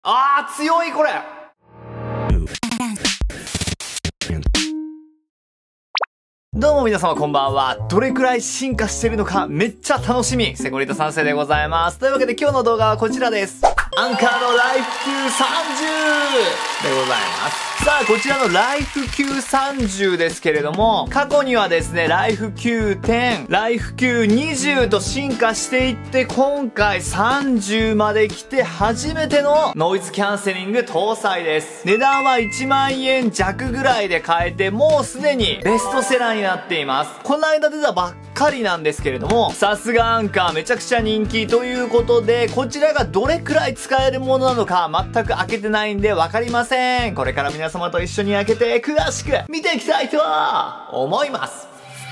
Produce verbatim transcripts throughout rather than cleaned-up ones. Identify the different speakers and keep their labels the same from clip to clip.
Speaker 1: あー、強いこれ。どうも皆様こんばんは。どれくらい進化してるのかめっちゃ楽しみ。セコリタ三世でございます。というわけで今日の動画はこちらです。アンカーのライフ キューさんじゅう でございます。さあ、こちらのライフ キューさんじゅう ですけれども、過去にはですね、ライフ きゅうじゅう、ライフ きゅうにじゅうと進化していって、今回さんじゅうまで来て初めてのノイズキャンセリング搭載です。値段はいちまんえん弱ぐらいで買えて、もうすでにベストセラーになっています。この間出たばっかりなんですけれども、さすがアンカーめちゃくちゃ人気ということで、こちらがどれくらい使えるものなのか全く開けてないんでわかりません。これから皆様と一緒に開けて詳しく見ていきたいと思います。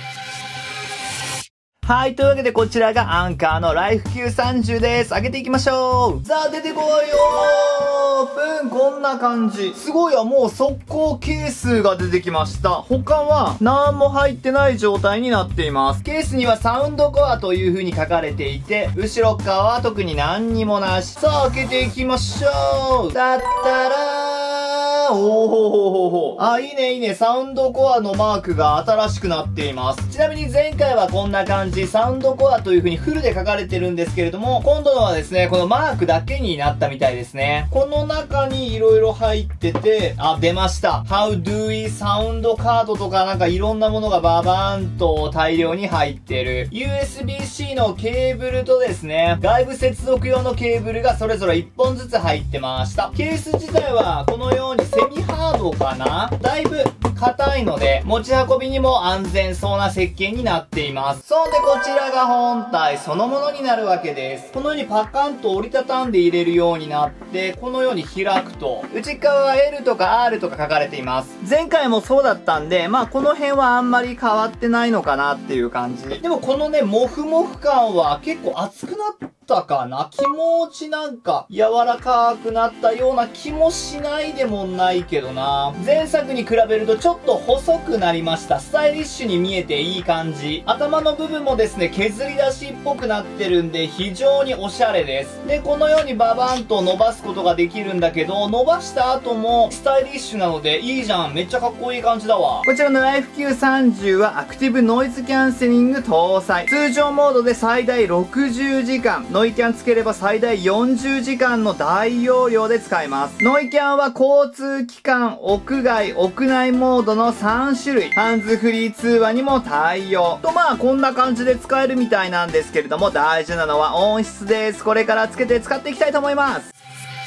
Speaker 1: はい、というわけでこちらがアンカーのライフ キューさんじゅう です。開けていきましょう。さあ、出てこいよー。プン、こんな感じ。すごいわ、もう速攻ケースが出てきました。他は何も入ってない状態になっています。ケースにはサウンドコアという風に書かれていて、後ろ側は特に何にもなし。さあ、開けていきましょう。だったらー、おーほほほほ。あ、いいねいいね。サウンドコアのマークが新しくなっています。ちなみに前回はこんな感じ。サウンドコアという風にフルで書かれてるんですけれども、今度のはですね、このマークだけになったみたいですね。この中に色々入ってて、あ、出ました。How do we サウンドカードとかなんかいろんなものがババーンと大量に入ってる。ユーエスビー-C のケーブルとですね、外部接続用のケーブルがそれぞれいっぽんずつ入ってました。ケース自体はこのようにセミハードかな？だいぶ硬いので、持ち運びにも安全そうな設計になっています。そんでこちらが本体そのものになるわけです。このようにパカンと折りたたんで入れるようになって、このように開くと、内側は エル とか アール とか書かれています。前回もそうだったんで、まあこの辺はあんまり変わってないのかなっていう感じ。でもこのね、モフモフ感は結構熱くなったかな？気持ちなんか柔らかくなったような気もしないでもないけどな。前作に比べるとちょっと細くなりました。スタイリッシュに見えていい感じ。頭の部分もですね、削り出しっぽくなってるんで非常におしゃれです。で、このようにババンと伸ばすことができるんだけど、伸ばした後もスタイリッシュなのでいいじゃん。めっちゃかっこいい感じだわ。こちらのライフ キューさんじゅう はアクティブノイズキャンセリング搭載。通常モードで最大ろくじゅうじかん、ノイキャンつければ最大よんじゅうじかんの大容量で使えます。ノイキャンは交通機関、屋外、屋内モードのさんしゅるい。ハンズフリー通話にも対応。とまあこんな感じで使えるみたいなんですけれども、大事なのは音質です。これからつけて使っていきたいと思います。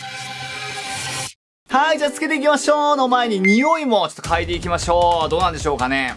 Speaker 1: はい、じゃあつけていきましょうの前に匂いもちょっと嗅いでいきましょう。どうなんでしょうかね。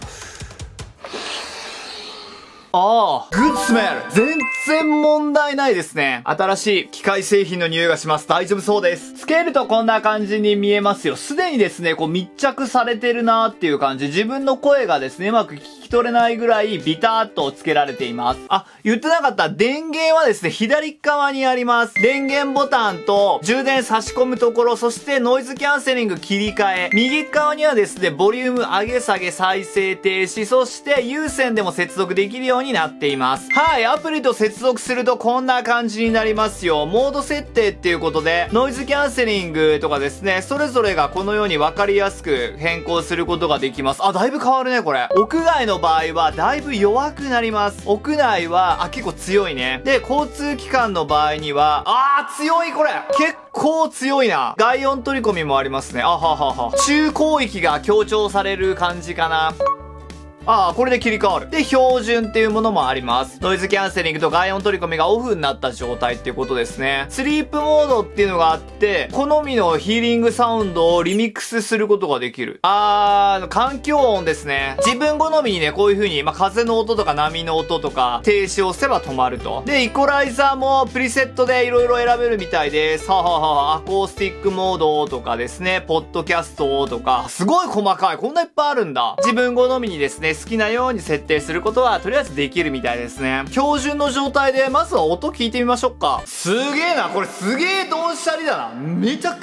Speaker 1: ああ、グッドスメル。全然問題ないですね。新しい機械製品の匂いがします。大丈夫そうです。つけるとこんな感じに見えますよ。すでにですね、こう密着されてるなーっていう感じ。自分の声がですね、うまく聞き取れないぐらいビターっとつけられています。あ、言ってなかった。電源はですね、左側にあります。電源ボタンと充電差し込むところ、そしてノイズキャンセリング切り替え。右側にはですね、ボリューム上げ下げ再生停止、そして有線でも接続できるようになっています。はい、アプリと接続するとこんな感じになりますよ。モード設定っていうことで、ノイズキャンセリングとかですね、それぞれがこのように分かりやすく変更することができます。あ、だいぶ変わるね、これ。屋外の場合はだいぶ弱くなります。屋内は、あ、結構強いね。で、交通機関の場合には、あー、強いこれ結構強いな。外音取り込みもありますね。あははは。中広域が強調される感じかな。ああ、これで切り替わる。で、標準っていうものもあります。ノイズキャンセリングと外音取り込みがオフになった状態っていうことですね。スリープモードっていうのがあって、好みのヒーリングサウンドをリミックスすることができる。あー、環境音ですね。自分好みにね、こういう風に、まあ、風の音とか波の音とか、停止を押せば止まると。で、イコライザーもプリセットで色々選べるみたいです。はははは、アコースティックモードとかですね、ポッドキャストとか、すごい細かい。こんないっぱいあるんだ。自分好みにですね、好きなように設定することはとりあえずできるみたいですね。標準の状態でまずは音聞いてみましょうか。すげえな、これすげえドンシャリだな。めちゃくちゃ聞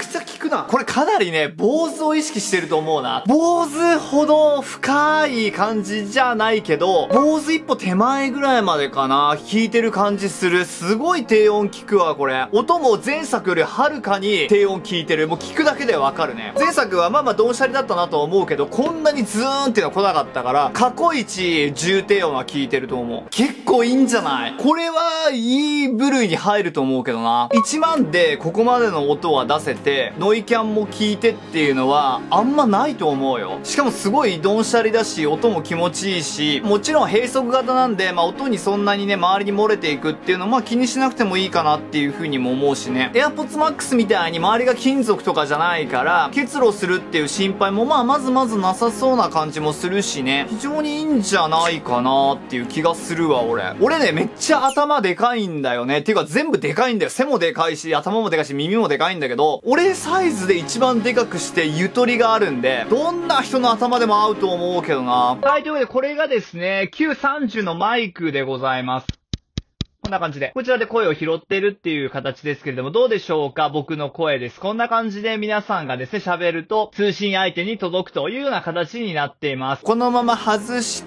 Speaker 1: くな。これかなりね、坊主を意識してると思うな。坊主ほど深い感じじゃないけど、坊主一歩手前ぐらいまでかな。弾いてる感じする。すごい低音聞くわ、これ。音も前作よりはるかに低音聞いてる。もう聞くだけでわかるね。前作はまあまあドンシャリだったなと思うけど、こんなにズーンっていうのは来なかったから、過去一重低音は聞いてると思う。結構いいんじゃない？これはいい部類に入ると思うけどな。いちまんでここまでの音は出せて、ノイキャンも聞いてっていうのはあんまないと思うよ。しかもすごいドンシャリだし、音も気持ちいいし、もちろん閉塞型なんで、まあ音にそんなにね、周りに漏れていくっていうのはまあ気にしなくてもいいかなっていう風にも思うしね。AirPods Max みたいに周りが金属とかじゃないから、結露するっていう心配もまあまずまずなさそうな感じもするしね。非常にいいんじゃないかなっていう気がするわ、俺。俺ね、めっちゃ頭でかいんだよね。っていうか全部でかいんだよ。背もでかいし、頭もでかいし、耳もでかいんだけど、俺サイズで一番でかくしてゆとりがあるんで、どんな人の頭でも合うと思うけどな。はい、というわけでこれがですね、キューさんじゅう のマイクでございます。こんな感じで。こちらで声を拾ってるっていう形ですけれども、どうでしょうか？僕の声です。こんな感じで皆さんがですね、喋ると通信相手に届くというような形になっています。このまま外して、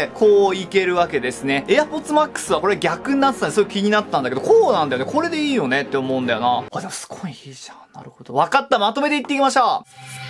Speaker 1: こういけるわけですね。AirPods Max はこれ逆になってたんで、すごい気になったんだけど、こうなんだよね。これでいいよねって思うんだよな。あ、でもすごいいいじゃん。なるほど。わかった。まとめていっていきましょう。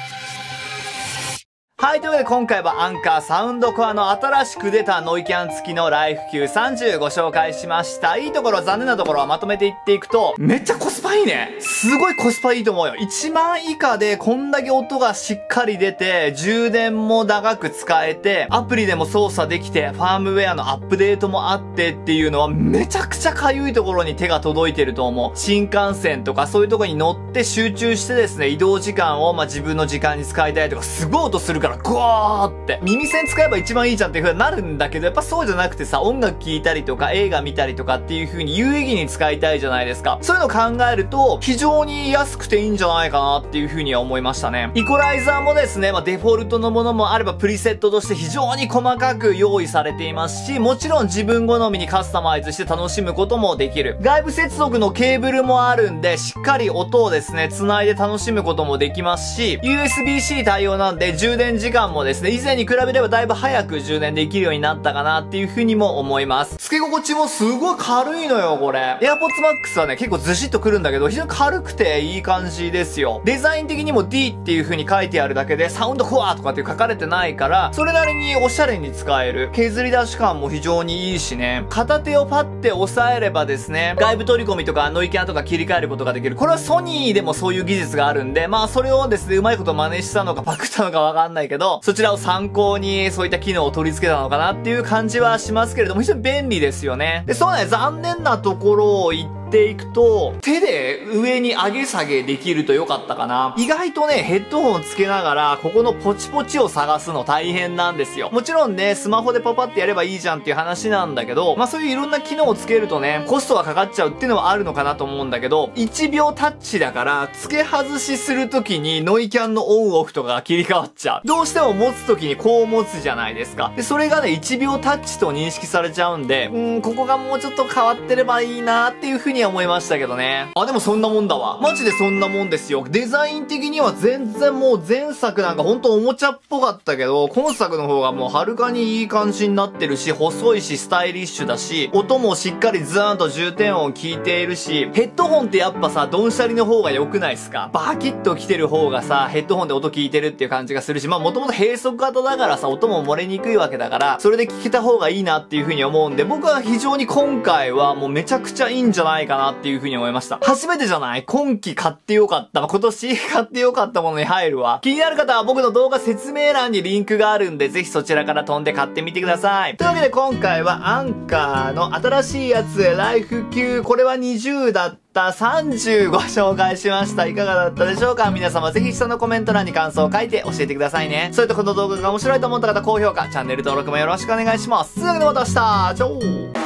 Speaker 1: はい、というわけで今回はアンカーサウンドコアの新しく出たノイキャン付きのライフ キューさんじゅう ご紹介しました。いいところ、残念なところはまとめていっていくと、めっちゃコスパいいね。すごいコスパいいと思うよ。いちまん以下でこんだけ音がしっかり出て、充電も長く使えて、アプリでも操作できて、ファームウェアのアップデートもあってっていうのはめちゃくちゃかゆいところに手が届いてると思う。新幹線とかそういうところに乗って集中してですね、移動時間をまあ自分の時間に使いたいとか、すごい音するから、ゴーって。耳栓使えば一番いいじゃんっていう風になるんだけど、やっぱそうじゃなくてさ、音楽聴いたりとか映画見たりとかっていう風に有意義に使いたいじゃないですか。そういうのを考えると、非常に安くていいんじゃないかなっていう風には思いましたね。イコライザーもですね、まあデフォルトのものもあればプリセットとして非常に細かく用意されていますし、もちろん自分好みにカスタマイズして楽しむこともできる。外部接続のケーブルもあるんで、しっかり音をですね、繋いで楽しむこともできますし、ユーエスビー-C 対応なんで充電時間もですね、以前に比べればだいぶ早く充電できるようになったかなっていう風にも思います。付け心地もすごい軽いのよ、これ。AirPods Max はね、結構ずしっとくるんだけど、非常に軽くていい感じですよ。デザイン的にも D っていう風に書いてあるだけで、サウンドコアとかって書かれてないから、それなりにおしゃれに使える。削り出し感も非常にいいしね。片手をパッて押さえればですね、外部取り込みとかノイキャンとか切り替えることができる。これはソニーでもそういう技術があるんで、まあそれをですね、うまいこと真似したのかパクったのかわかんないけど、そちらを参考にそういった機能を取り付けたのかなっていう感じはしますけれども、非常に便利ですよね。で、そうね、残念なところを言っていくと、手で上に上げ下げできるとよかったかな。意外とね、ヘッドホンつけながら、ここのポチポチを探すの大変なんですよ。もちろんね、スマホでパパってやればいいじゃんっていう話なんだけど、まあそういういろんな機能をつけるとね、コストがかかっちゃうっていうのはあるのかなと思うんだけど、いちびょうタッチだから、付け外しするときにノイキャンのオンオフとかが切り替わっちゃう。どうしても持つときにこう持つじゃないですか。で、それがね、いちびょうタッチと認識されちゃうんで、うーん、ここがもうちょっと変わってればいいなーっていう風には思いましたけどね。あ、でもそんなもんだわ。マジでそんなもんですよ。デザイン的には全然もう前作なんかほんとおもちゃっぽかったけど、今作の方がもうはるかにいい感じになってるし、細いし、スタイリッシュだし、音もしっかりズーンと重点音聞いているし、ヘッドホンってやっぱさ、ドンシャリの方が良くないっすか？バキッと来てる方がさ、ヘッドホンで音聞いてるっていう感じがするし、まあもともと閉塞型だからさ、音も漏れにくいわけだから、それで聞けた方がいいなっていう風に思うんで、僕は非常に今回はもうめちゃくちゃいいんじゃないかなっていう風に思いました。初めてじゃない？今期買ってよかった。まあ、今年買ってよかったものに入るわ。気になる方は僕の動画説明欄にリンクがあるんで、ぜひそちらから飛んで買ってみてください。というわけで今回はアンカーの新しいやつ、ライフ キュー、これはにじゅうだった。さんじゅうご紹介しました。いかがだったでしょうか？皆様ぜひ下のコメント欄に感想を書いて教えてくださいね。それとこの動画が面白いと思った方、高評価、チャンネル登録もよろしくお願いします。というわけでまた明日、チャオー。